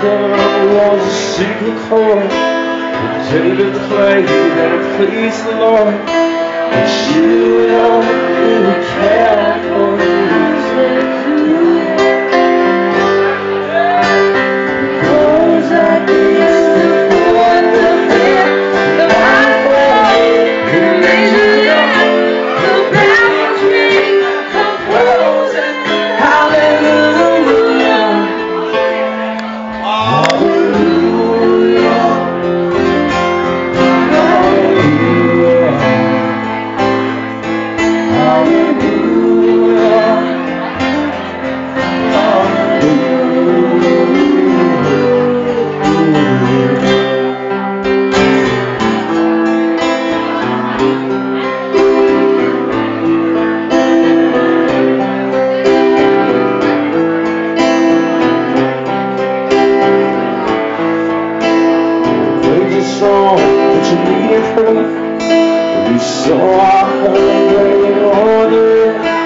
there was a secret chord that David played and it pleased the Lord. But you know who cared for music too. Goes like this, the fourth, the fifth, the highway, the major, the baffles me, composing, hallelujah, hallelujah, song that you needed faith. You saw our holy great order.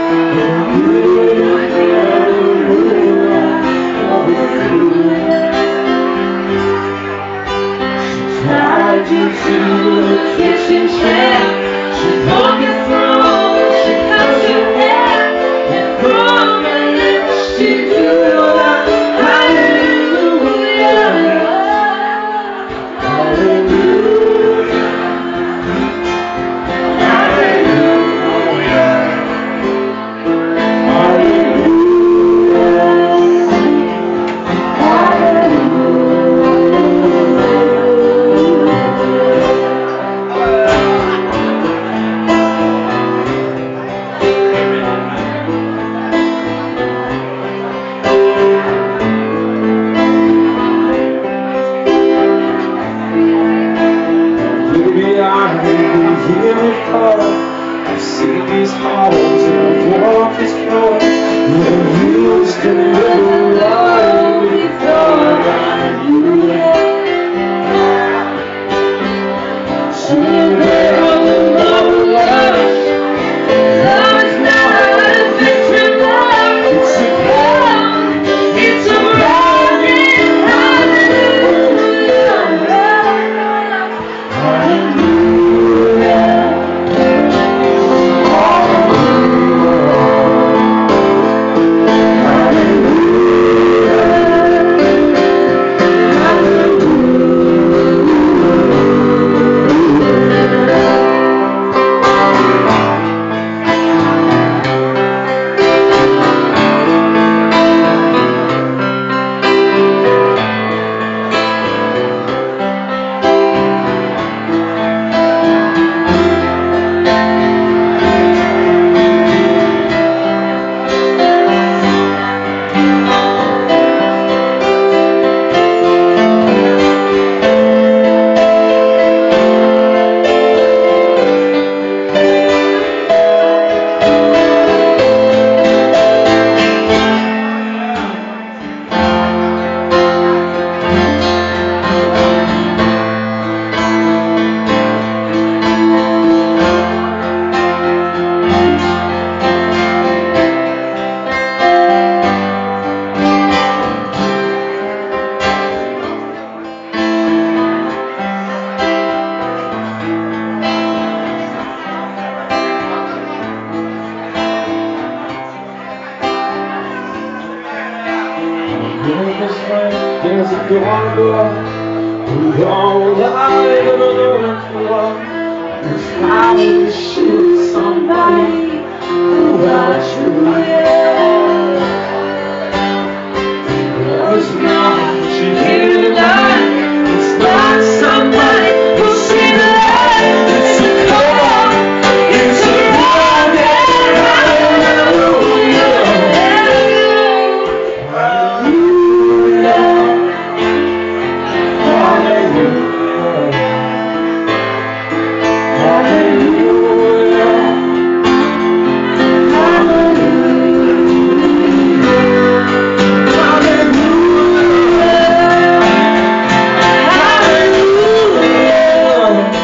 She tied you to the kitchen chair. She pulled you through. She cut your hair. And from your lips she drew the hallelujah. I've seen these halls and I've walked this floor. You're used to never run before I knew it. Soon there on the low rush, love's not a victory love. It's a round, it's a rounding hallelujah, hallelujah. There's a gondola who all live in a living floor. There's how to shoot somebody who got you will. There's not you here tonight. It's not somebody who's seen the light. It's a call. It's a rounded hallelujah.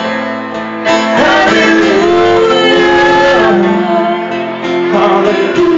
Hallelujah.